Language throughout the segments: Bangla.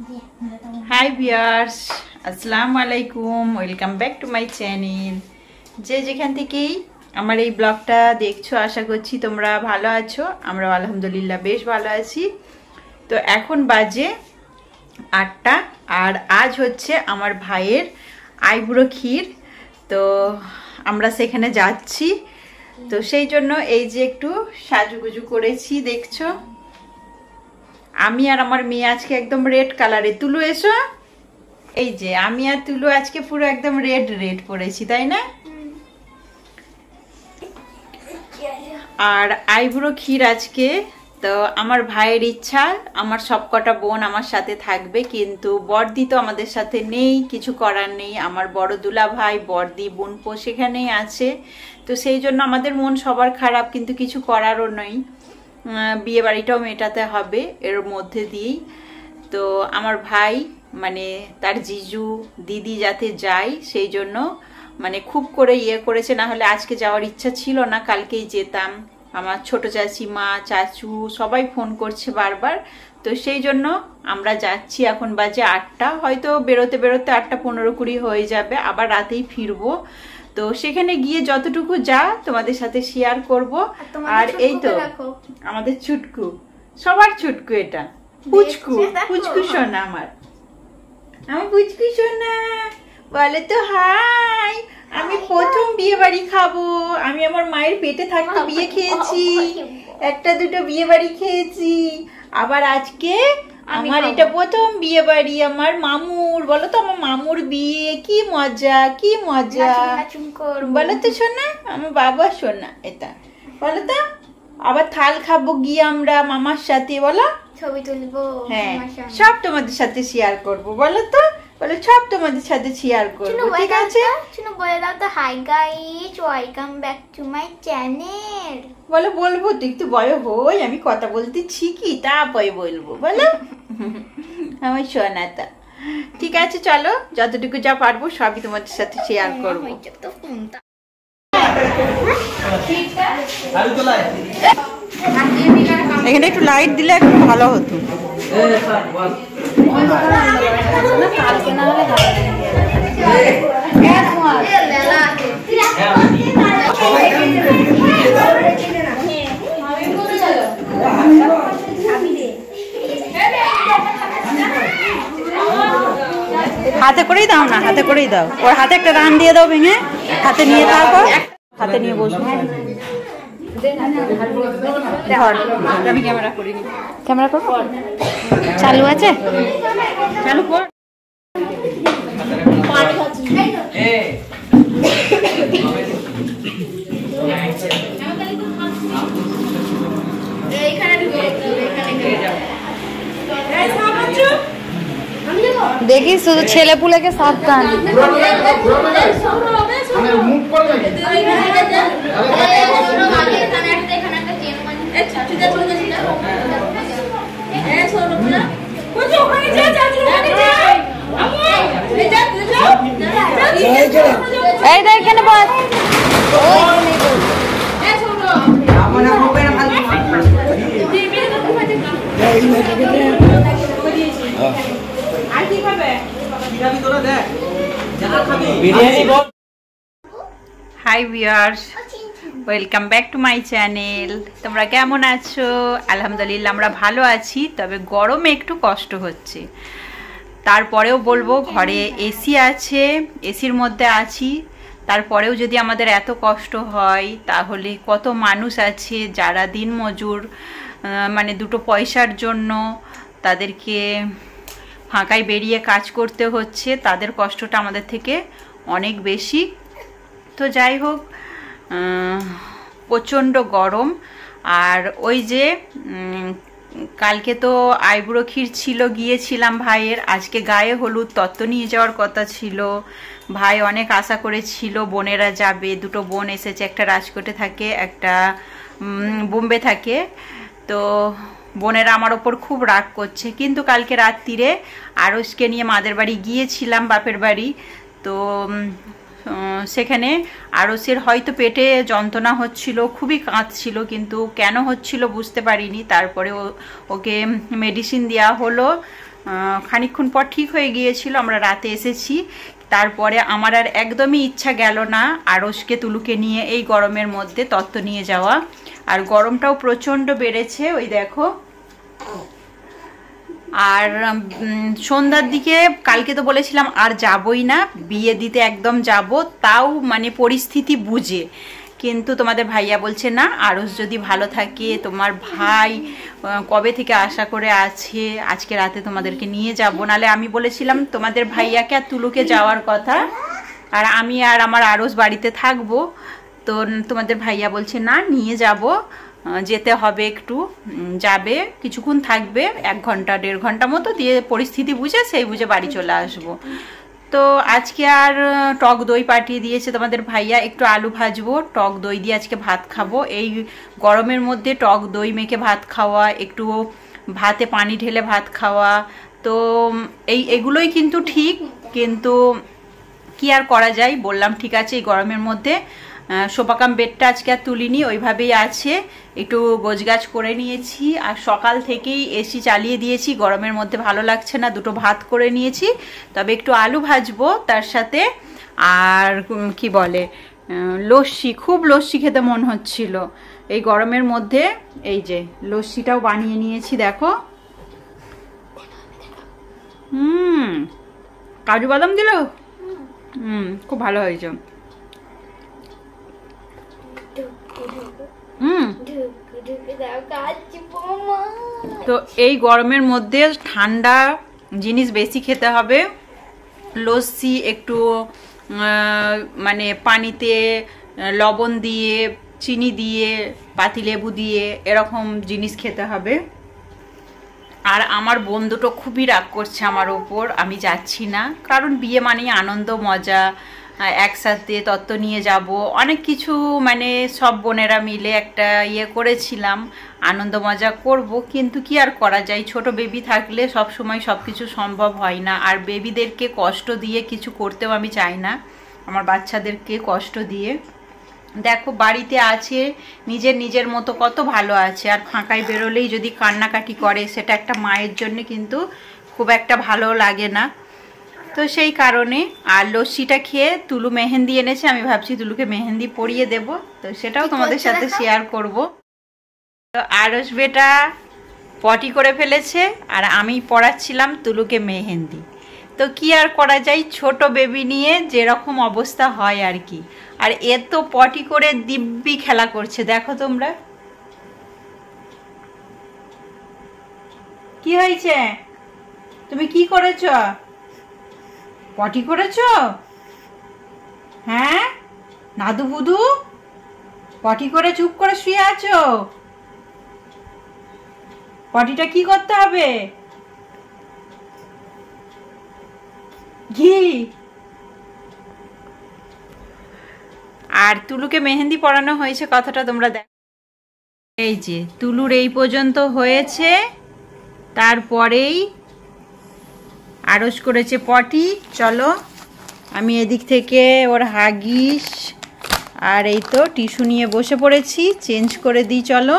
হাই ভিউয়ার্স, আসসালামু আলাইকুম। Welcome back to my channel. যে যেখান থেকেই আমার এই ব্লগটা দেখছো, আশা করছি তোমরা ভালো আছো। আমরা আলহামদুলিল্লাহ বেশ ভালো আছি। তো এখন বাজে 8টা, আর আজ হচ্ছে আমার ভাইয়ের আইবুড়ো ক্ষীর। তো আমরা সেখানে যাচ্ছি। তো সেই জন্য এই যে একটু সাজুগুজু করেছি, দেখছো। আমি আর আমার মেয়ে আজকে একদম রেড কালারে। তুলু এসো। এই যে আমি আর তুলু আজকে পুরো একদম রেড রেড পরেছি, তাই না? আর আইবুড়ো ক্ষীর আজকে। তো আমার ভাইয়ের ইচ্ছা আমার সবকটা বোন আমার সাথে থাকবে, কিন্তু বড়দি তো আমাদের সাথে নেই, কিছু করার নেই। আমার বড় দুলা ভাই, বড়দি, বোনপো সেখানেই আছে। তো সেই জন্য আমাদের মন সবার খারাপ, কিন্তু কিছু করারও নেই। বিয়ে বাড়িটাও মেটাতে হবে এর মধ্যে দিয়েই। তো আমার ভাই মানে তার জিজু দিদি যাতে যায় সেই জন্য মানে খুব করে করেছে, না হলে আজকে যাওয়ার ইচ্ছা ছিল না, কালকেই যেতাম। আমার ছোট চাচিমা, চাচু সবাই ফোন করছে বারবার। তো সেই জন্য আমরা যাচ্ছি। এখন বাজে 8টা, হয়তো বেরোতে বেরোতে 8:15-20 হয়ে যাবে, আবার রাতেই ফিরবো। তো সেখানে গিয়ে যতটুকু যা তোমাদের সাথে শেয়ার করব। আর এই তো আমাদের ছুটকু, সবার ছুটকু, এটা পুচকু, পুচকু সোনা আমার পুচকু সোনা। বলে তো হাই। আমি প্রথম বিয়ে বাড়ি খাবো। আমি আমার মায়ের পেটে থাকতে বিয়ে খেয়েছি, একটা দুটো বিয়ে বাড়ি খেয়েছি, আবার আজকে আমার এটা প্রথম বিয়ে বাড়ি আমার মামুর। বলো তো আমার মামুর বিয়ে, কি মজা, কি মজা। বলো তো সোনা, আমার বাবা সোনা এটা। বলো তো আবার থাল খাবো গিয়ে আমরা মামার সাথে। বলো ছবি তুলবো, হ্যাঁ সব তোমাদের সাথে শেয়ার করব। বলো তো, বলো সব তোমাদের সাথে শেয়ার করব, ঠিক আছে? শুনো বলে দাও তো hi guys, welcome back to my channel. বলো বলবো তো, একটু বড় হই, আমি কথা বলতে শিখি, তারপরে বলবো। বলো আমার সোনাটা। ঠিক আছে চলো, যতটুকু যা পারবো সবই তোমাদের সাথে শেয়ার করবো। এখানে একটু লাইট দিলে একটু ভালো হতো। হাতে করেই দাও না, হাতে করেই দাও। ওর হাতে একটা রান দিয়ে দাও ভেঙে, হাতে নিয়ে, তারপর হাতে নিয়ে বসবো। আমি ক্যামেরা করিনি। ক্যামেরা করবো? চালু আছে, চালু কর। দেখি শুধু ছেলে পুলেকে সাবধান। এই দেখ এখানে বস। Hi viewers, welcome back to my channel. তোমরা কেমন আছো? আলহামদুলিল্লাহ আমরা ভালো আছি, তবে গরমে একটু কষ্ট হচ্ছে। তারপরেও বলবো ঘরে এসি আছে, এসির মধ্যে আছি, তারপরেও যদি আমাদের এত কষ্ট হয় তাহলে কত মানুষ আছে যারা দিনমজুর, মানে দুটো পয়সার জন্য তাদেরকে ফাঁকায় বেরিয়ে কাজ করতে হচ্ছে, তাদের কষ্টটা আমাদের থেকে অনেক বেশি। তো যাই হোক, প্রচণ্ড গরম। আর ওই যে কালকে তো আইবুড়ো ক্ষীর ছিল, গিয়েছিলাম ভাইয়ের। আজকে গায়ে হলুদ তত্ত্ব নিয়ে যাওয়ার কথা ছিল। ভাই অনেক আশা করেছিল বোনেরা যাবে, দুটো বোন এসেছে, একটা রাজকোটে থাকে, একটা বোম্বে থাকে। তো বোনেরা আমার ওপর খুব রাগ করছে, কিন্তু কালকে রাত্রিরে আরসকে নিয়ে মাদের বাড়ি গিয়েছিলাম, বাপের বাড়ি। তো সেখানে আরসের হয়তো পেটে যন্ত্রণা হচ্ছিল, খুবই কাঁদছিল, কিন্তু কেন হচ্ছিল বুঝতে পারিনি। তারপরে ওকে মেডিসিন দেওয়া হলো, খানিকক্ষণ পর ঠিক হয়ে গিয়েছিল, আমরা রাতে এসেছি। তারপরে আমার আর একদমই ইচ্ছা গেল না আরসকে তুলুকে নিয়ে এই গরমের মধ্যে তত্ত্ব নিয়ে যাওয়া। আর গরমটাও প্রচণ্ড বেড়েছে, ওই দেখো। আর সন্ধ্যার দিকে কালকে তো বলেছিলাম আর যাবই না, বিয়ে দিতে একদম যাব, তাও মানে পরিস্থিতি বুঝে। কিন্তু তোমাদের ভাইয়া বলছে না, আরস যদি ভালো থাকে, তোমার ভাই কবে থেকে আশা করে আছে আজকে রাতে তোমাদেরকে নিয়ে যাব। নালে আমি বলেছিলাম তোমাদের ভাইয়াকে আর তুলুকে যাওয়ার কথা, আর আমি আর আমার আরস বাড়িতে থাকবো। তো তোমাদের ভাইয়া বলছে না, নিয়ে যাব, যেতে হবে, একটু যাবে, কিছুক্ষণ থাকবে, 1 ঘন্টা 1.5 ঘন্টা মতো, দিয়ে পরিস্থিতি বুঝে সেই বুঝে বাড়ি চলে আসবো। তো আজকে আর টক দই পাঠিয়ে দিয়েছে তোমাদের ভাইয়া, একটু আলু ভাজবো, টক দই দিয়ে আজকে ভাত খাবো। এই গরমের মধ্যে টক দই মেখে ভাত খাওয়া, একটু ভাতে পানি ঢেলে ভাত খাওয়া, তো এগুলোই কিন্তু ঠিক। কিন্তু কি আর করা যায়, বললাম ঠিক আছে এই গরমের মধ্যে। সোপাকাম বেডটা আজকে আর তুলিনি, ওইভাবেই আছে, একটু গোছগাছ করে নিয়েছি। আর সকাল থেকেই এসি চালিয়ে দিয়েছি, গরমের মধ্যে ভালো লাগছে না, 2টো ভাত করে নিয়েছি, তবে একটু আলু ভাজবো তার সাথে। আর কি বলে, লস্যি, খুব লস্যি খেতে মন হচ্ছিল এই গরমের মধ্যে। এই যে লস্যিটাও বানিয়ে নিয়েছি, দেখো। কাজু বাদাম দিল, খুব ভালো হয়েছে। তো এই গরমের মধ্যে ঠান্ডা জিনিস বেশি খেতে হবে। লস্যি একটু মানে পানিতে লবণ দিয়ে, চিনি দিয়ে, পাতিলেবু দিয়ে এরকম জিনিস খেতে হবে। আর আমার বন্ধুটা খুবই রাগ করছে আমার ওপর, আমি যাচ্ছি না, কারণ বিয়ে মানেই আনন্দ মজা, একসাথে তত্ত্ব নিয়ে যাব, অনেক কিছু, মানে সব বোনেরা মিলে একটা ইয়ে করেছিলাম, আনন্দ মজা করব। কিন্তু কি আর করা যায়, ছোট বেবি থাকলে সব সময় সব কিছু সম্ভব হয় না। আর বেবিদেরকে কষ্ট দিয়ে কিছু করতেও আমি চাই না, আমার বাচ্চাদেরকে কষ্ট দিয়ে। দেখো বাড়িতে আছে, নিজের মতো কত ভালো আছে। আর ফাঁকায় বেরোলেই যদি কান্নাকাটি করে, সেটা একটা মায়ের জন্য কিন্তু খুব একটা ভালো লাগে না। তো সেই কারণে। আর লস্যিটা খেয়ে তুলু মেহেন্দি এনেছে, আমি ভাবছি তুলুকে মেহেন্দি পরিয়ে দেব, তো সেটাও তোমাদের সাথে শেয়ার করব। তো আরস বেটা পটি করে ফেলেছে, আর আমি পড়াচ্ছিলাম তুলুকে মেহেন্দি। তো কি আর করা যায়, ছোট বেবি নিয়ে যেরকম অবস্থা হয় আর কি। আর এ তো পটি করে দিব্যি খেলা করছে, দেখো তোমরা। কি হয়েছে, তুমি কি করেছ, পটি করেছ? হ্যাঁ নাদু বুদু, পটি করে চুপ করে শুয়ে আছো? পটিটা কি করতে হবে? ঘি। আর তুলুকে মেহেন্দি পরানো হয়েছে, কথাটা তোমরা দেখো। এই যে তুলুর এই পর্যন্ত হয়েছে, তারপরেই আরস করেছে পটি। চলো আমি এদিক থেকে ওর হাগিস আর এই তো টিস্যু নিয়ে বসে পড়েছি, চেঞ্জ করে দিই। চলো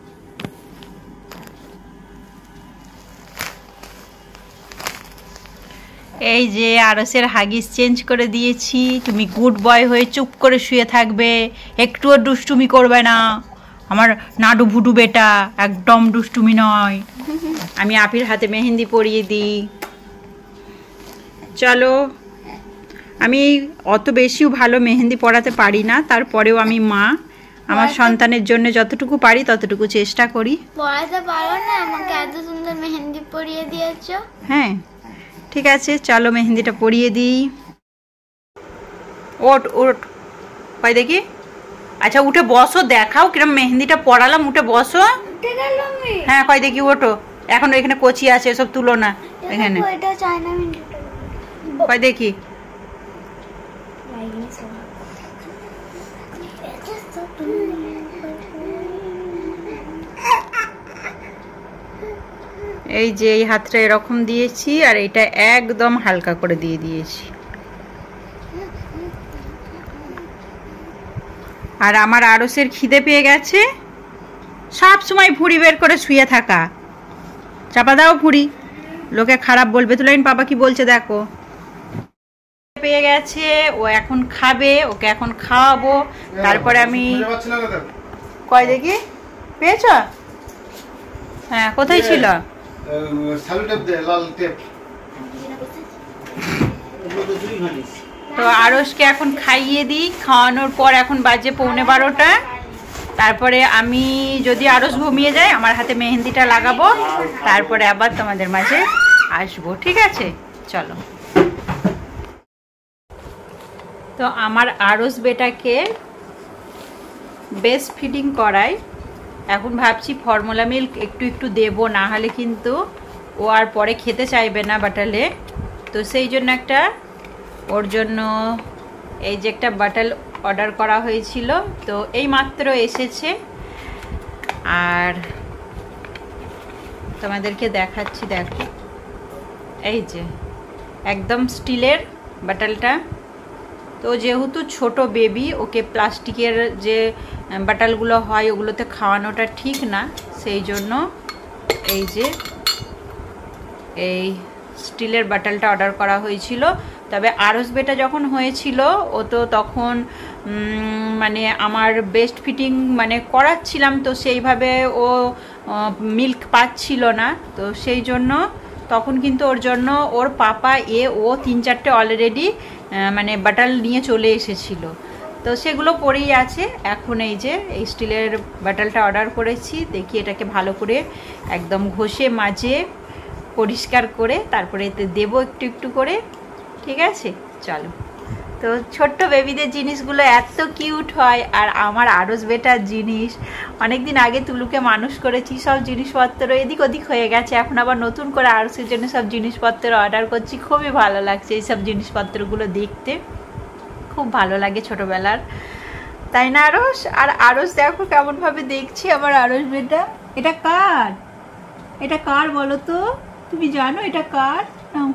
এই যে আরসের হাগিস চেঞ্জ করে দিয়েছি। তুমি গুড বয় হয়ে চুপ করে শুয়ে থাকবে, একটুও দুষ্টুমি করবে না। আমার নাডু ভুডু বেটা একদম দুষ্টুমি নয়। আমি আপির হাতে মেহেন্দি পরিয়ে দিই। চলো, আমি অত বেশিও ভালো মেহেন্দি পরাতে পারি না, তারপরেও আমি মা, আমার সন্তানের জন্য যতটুকু পারি ততটুকু চেষ্টা করি। পরাতে পারো না, আমাকে এত সুন্দর মেহেন্দি পরিয়ে দিয়েছো। হ্যাঁ ঠিক আছে, চলো মেহেন্দিটা পরিয়ে দিই। ওঠ ওঠ, পাই দেখি। আচ্ছা উঠে বসো, দেখাও কিরম মেহেন্দিটা পরালাম, উঠে বসো। হ্যাঁ কয় দেখি, ওঠো। এখন এখানে কচি আছে, এসব তুলো না এখানে। কয় দেখি। এই যে এই হাতটা এরকম দিয়েছি, আর এটা একদম হালকা করে দিয়ে দিয়েছি। আর আমার আরসের খিদে পেয়ে গেছে, সব সময় ভুঁড়ি বের করে শুয়ে থাকা। চাপা দাও ভুঁড়ি, লোকে খারাপ বলবে। তুলাইন পাপা কি বলছে দেখো। পেয়ে গেছে, ও এখন খাবে, ওকে এখন খাওয়াবো, তারপরে আমি কয় দেখি পেয়েছ? হ্যাঁ কোথায় ছিল? তো আরশকে এখন খাইয়ে দিই, খাওয়ানোর পর এখন বাজে 11:15। তারপরে আমি যদি আরশ ঘুমিয়ে যায় আমার হাতে মেহেন্দিটা লাগাবো, তারপরে আবার তোমাদের মাঝে আসবো, ঠিক আছে? চলো। তো আমার আরশ বেটাকে বেস্ট ফিডিং করাই, এখন ভাবছি ফর্মুলা মিল্ক একটু একটু দেবো, না হলে কিন্তু ও আর পরে খেতে চাইবে না বাটালে। তো সেই জন্য একটা ওর জন্য এই যে একটা বাটাল অর্ডার করা হয়েছিল, তো এই মাত্র এসেছে। আর তোমাদেরকে দেখাচ্ছি, দেখো এই যে একদম স্টিলের বাটালটা। তো যেহেতু ছোট বেবি, ওকে প্লাস্টিকের যে বাটালগুলো হয় ওগুলোতে খাওয়ানোটা ঠিক না, সেই জন্য এই যে এই স্টিলের বাটালটা অর্ডার করা হয়েছিল। তবে আরশ বেটা যখন হয়েছিল ও তো তখন মানে আমার বেস্ট ফিটিং মানে করাচ্ছিলাম, তো সেইভাবে ও মিল্ক পাচ্ছিল না, তো সেই জন্য তখন কিন্তু ওর জন্য ওর পাপা ও 3-4টে অলরেডি মানে বাটাল নিয়ে চলে এসেছিল, তো সেগুলো পরেই আছে। এখন এই যে এই স্টিলের বাটালটা অর্ডার করেছি, দেখি এটাকে ভালো করে একদম ঘষে মাজে পরিষ্কার করে তারপরে এতে দেবো একটু একটু করে, ঠিক আছে? চলো। তো ছোট্ট বেবিদের জিনিসগুলো এত কিউট হয়, আর আমার আরশ বেটার জিনিস অনেক দিন আগে তুলুকে মানুষ করেছি, সব জিনিসপত্র এদিক ওদিক হয়ে গেছে, এখন আবার নতুন করে আরশের জন্য সব জিনিসপত্র অর্ডার করছি। খুবই ভালো লাগছে এইসব জিনিসপত্রগুলো দেখতে, খুব ভালো লাগে ছোটোবেলার, তাই না আরশ? আর আরশ দেখো কেমনভাবে দেখছি আমার আরশ বেটা। এটা কার? এটা কার বলো তো? তুমি জানো এটা কার? নাও,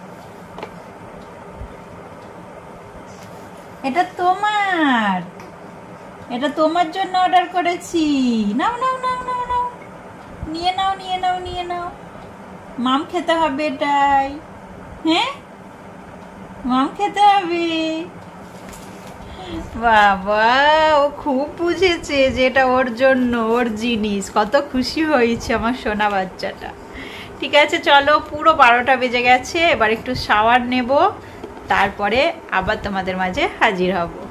এটা তোমার, এটা তোমার জন্য অর্ডার করেছি। নাও নাও নাও নাও নাও, নিয়ে নাও নিয়ে নাও নিয়ে নাও, মাম খেতে হবে এটাই। হ্যাঁ মাম খেতে হবে। বাবা, ও খুব বুঝেছে যে এটা ওর জন্য, ওর জিনিস। কত খুশি হয়েছে আমার সোনা বাচ্চাটা। ঠিক আছে চলো, পুরো 12টা বেজে গেছে, এবার একটু শাওয়ার নেব, তারপরে আবার তোমাদের মাঝে হাজির হব।